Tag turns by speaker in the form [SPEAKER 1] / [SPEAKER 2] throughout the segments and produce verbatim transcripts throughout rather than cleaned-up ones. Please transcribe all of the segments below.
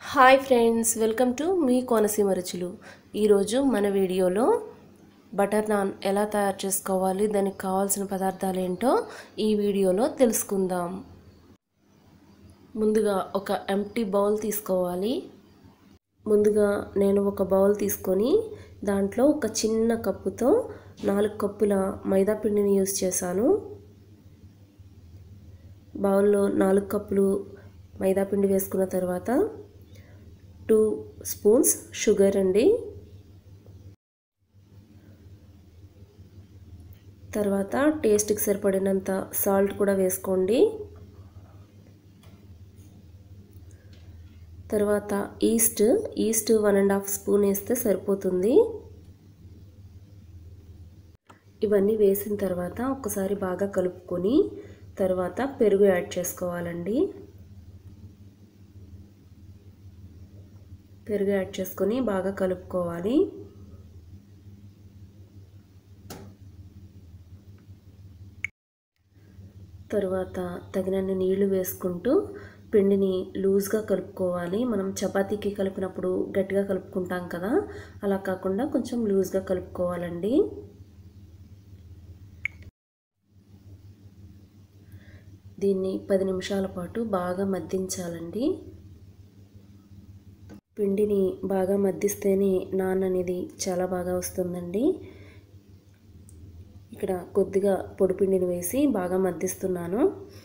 [SPEAKER 1] Hi friends, welcome to మీ కోనసీమ రుచులు. ఈరోజు మన వీడియోలో బటర్ నాన్ ఎలా తయారు చేసుకోవాలి, దానికి కావాల్సిన పదార్థాలు ఏంటో ఈ వీడియోలో తెలుసుకుందాం. ముందుగా ఒక ఎంప్టీ బౌల్ తీసుకోవాలి. ముందుగా నేను ఒక బౌల్ తీసుకొని దాంట్లో ఒక చిన్న కప్పుతో నాలుగు కప్పుల మైదా పిండిని యూజ్ చేశాను. బౌల్లో నాలుగు కప్పులు మైదా పిండి వేసుకున్న తర్వాత టూ స్పూన్స్ షుగర్ అండి, తర్వాత టేస్ట్కి సరిపడినంత సాల్ట్ కూడా వేసుకోండి. తర్వాత yeast yeast one and half spoon వేస్తే సరిపోతుంది. ఇవన్నీ వేసిన తర్వాత ఒకసారి బాగా కలుపుకొని తర్వాత పెరుగు యాడ్ చేసుకోవాలండి. పెరుగు యాడ్ చేసుకొని బాగా కలుపుకోవాలి. తర్వాత తగినన్ని నీళ్లు వేసుకుంటూ పిండిని లూజ్గా కలుపుకోవాలి. మనం చపాతీకి కలిపినప్పుడు గట్టిగా కలుపుకుంటాం కదా, అలా కాకుండా కొంచెం లూజ్గా కలుపుకోవాలండి. దీన్ని పది నిమిషాల పాటు బాగా మద్దించాలండి. పిండిని బాగా మద్దిస్తేనే నాన్ అనేది చాలా బాగా వస్తుందండి. ఇక్కడ కొద్దిగా పొడి పిండిని వేసి బాగా మద్దిస్తున్నాను.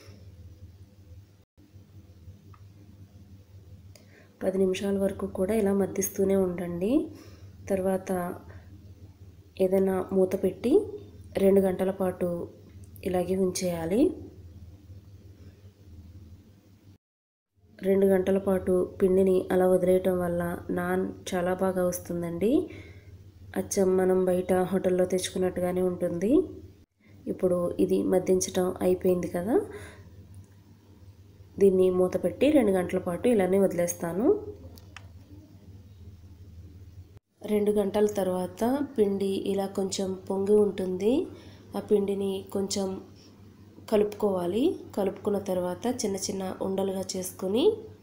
[SPEAKER 1] పది నిమిషాల వరకు కూడా ఇలా మద్దిస్తూనే ఉండండి. తర్వాత ఏదైనా మూత పెట్టి రెండు గంటల పాటు ఇలాగే ఉంచేయాలి. రెండు గంటల పాటు పిండిని అలా వదిలేయటం వల్ల నాన్ చాలా బాగా వస్తుందండి. అచ్చం మనం బయట హోటల్లో తెచ్చుకున్నట్టుగానే ఉంటుంది. ఇప్పుడు ఇది మద్దించటం అయిపోయింది కదా, దీన్ని మూత పెట్టి రెండు గంటల పాటు ఇలానే వదిలేస్తాను. రెండు గంటల తర్వాత పిండి ఇలా కొంచెం పొంగి ఉంటుంది. ఆ పిండిని కొంచెం కలుపుకోవాలి. కలుపుకున్న తర్వాత చిన్న చిన్న ఉండలుగా చేసుకొని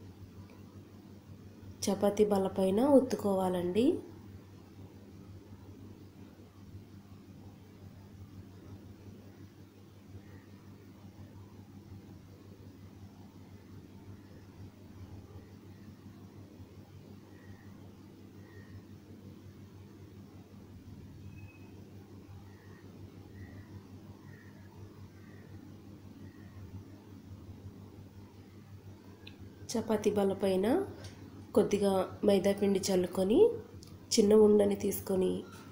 [SPEAKER 1] చపాతీ బల్ల పైన ఒత్తుకోవాలండి. చపాతీ బల్ల పైన కొద్దిగా మైదా పిండి చల్లుకొని చిన్న ఉండని తీసుకొని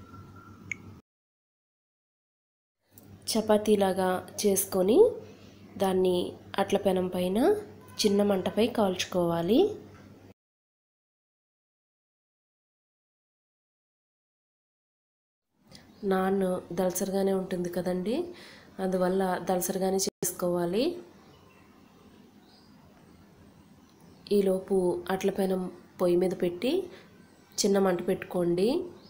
[SPEAKER 1] చపాతీలాగా చేసుకొని దాన్ని అట్ల పెనం పైన చిన్న మంటపై కాల్చుకోవాలి. నాన్ దలసరిగానే ఉంటుంది కదండి, అందువల్ల దలసరిగానే చేసుకోవాలి. ఈలోపు అట్ల పెనం పొయ్యి మీద పెట్టి చిన్న మంట పెట్టుకోండి.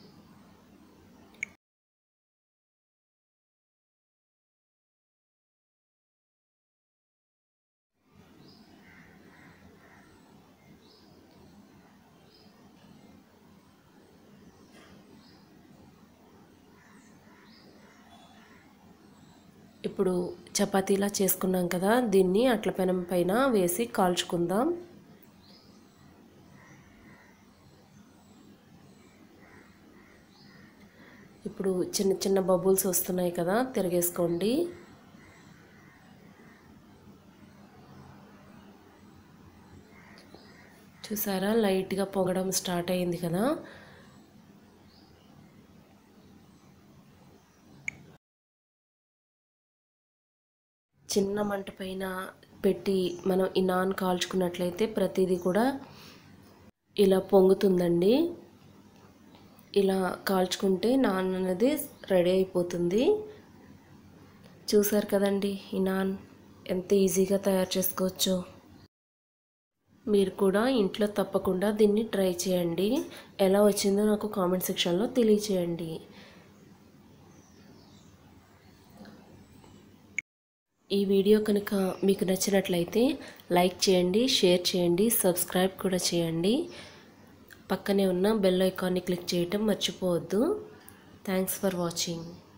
[SPEAKER 1] ఇప్పుడు చపాతీలా చేసుకున్నాం కదా, దీన్ని అట్ల పెనం పైన వేసి కాల్చుకుందాం. ఇప్పుడు చిన్న చిన్న బబుల్స్ వస్తున్నాయి కదా, తిరగేసుకోండి. చూసారా, లైట్గా పొగడం స్టార్ట్ అయింది కదా. చిన్న మంట పైన పెట్టి మనం ఈ నాన్ కాల్చుకున్నట్లయితే ప్రతిదీ కూడా ఇలా పొంగుతుందండి. ఇలా కాల్చుకుంటే నాన్ అనేది రెడీ అయిపోతుంది. చూసారు కదండి, ఈ నాన్ ఎంత ఈజీగా తయారు చేసుకోవచ్చో. మీరు కూడా ఇంట్లో తప్పకుండా దీన్ని ట్రై చేయండి. ఎలా వచ్చిందో నాకు కామెంట్ సెక్షన్లో తెలియచేయండి. ఈ వీడియో కనుక మీకు నచ్చినట్లయితే లైక్ చేయండి, షేర్ చేయండి, సబ్స్క్రైబ్ కూడా చేయండి. పక్కనే ఉన్న బెల్ ఐకాన్ని క్లిక్ చేయటం మర్చిపోవద్దు. Thanks for watching.